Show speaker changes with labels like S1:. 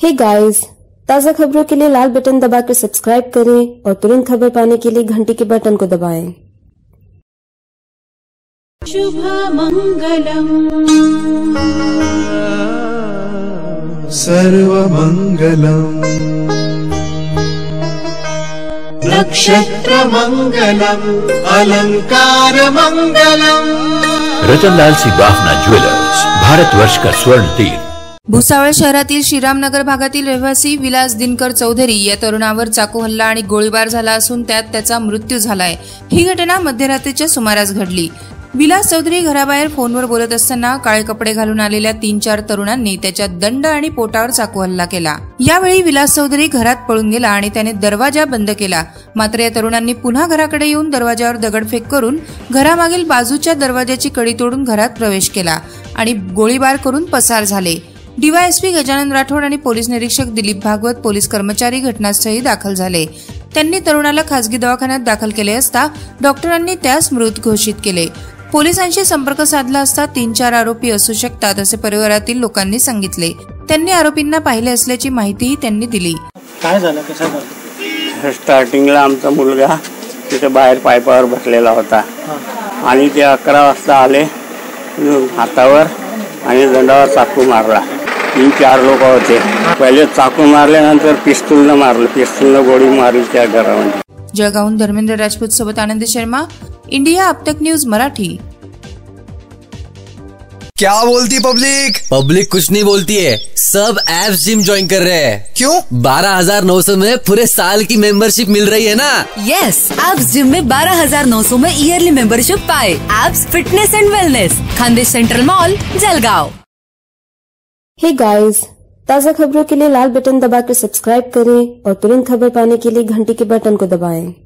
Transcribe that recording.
S1: हे गाइस, ताज़ा खबरों के लिए लाल बटन दबाकर सब्सक्राइब करें और तुरंत खबर पाने के लिए घंटी के बटन को दबाएं।
S2: शुभमंगलम्
S3: सर्वमंगलम् नक्षत्रमंगलम् अलंकारमंगलम्।
S4: रतनलाल सी बाफना ज्वेलर्स, भारतवर्ष का स्वर्ण तीर।
S5: भुसावळ शहरातील श्रीरामनगर भागातील रहिवासी विलास दिनकर चौधरी या तरुणावर चाकू हल्ला आणि गोळीबार झाला असून त्यात त्याचा मृत्यू झालाय। ही घटना मध्यरात्रीच्या सुमारास घडली। विलास चौधरी घराबाहेर फोनवर बोलत असताना काळे कपडे घालून आलेल्या 3-4 तरुणांनी त्याच्या दंड आणि पोटावर चाकू हल्ला केला। यावेळी विलास चौधरी घरात पळून गेला आणि त्याने दरवाजा बंद केला। मात्र या तरुणांनी पुन्हा घराकडे येऊन दरवाजावर दगडफेक करून घरामागील बाजूच्या दरवाजाची कडी तोडून घरात प्रवेश केला आणि गोळीबार करून पसार झाले। डीवायएसपी गजानन राठोड आणि पोलीस निरीक्षक दिलीप भागवत पोलीस कर्मचारी घटनास्थळी दाखल झाले। त्यांनी तरुणाला खासगी दवाखान्यात दाखल केले असता डॉक्टरांनी त्यास मृत घोषित केले। पोलिसांशी संपर्क साधला असता 3-4 आरोपी असू शकतात असे परिवारातील लोकांनी सांगितले। त्यांनी आरोपींना पाहिले असल्याची माहितीही त्यांनी दिली।
S6: काय झालं, कसं झालं?
S7: स्टार्टिंगला आमचा मुलगा तिथे बाहेर पायपावर बसलेला होता आणि ते 11 वाजता आले, हातावर आणि दंडावर चाकू मारला। 3-4 लोक होते। पहिले चाकू मारल्यानंतर पिस्तूलनं मारलं, पिस्तूलनं गोळी मारली त्या घरामध्ये।
S5: जळगावहून धर्मेंद्र राजपूत सोबत आनंद शर्मा, इंडिया अब तक न्यूज मराठी।
S8: क्या बोलती पब्लिक?
S9: पब्लिक कुछ नहीं बोलती है, सब ऐप्स जिम ज्वाइन कर रहे हैं।
S8: क्यों?
S9: 12,900 में पूरे साल की मेंबरशिप मिल रही है ना।
S10: यस, ऐप्स जिम में 12,900 में ईयरली मेंबरशिप पाए। Apps fitness and wellness, Khandesh central mall, Jalgaon.
S1: Hey guys, ताज़ा खबरों के लिए लाल बटन दबाकर सब्सक्राइब करें और तुरंत खबर पाने के लिए घंटी के बटन को दबाएं।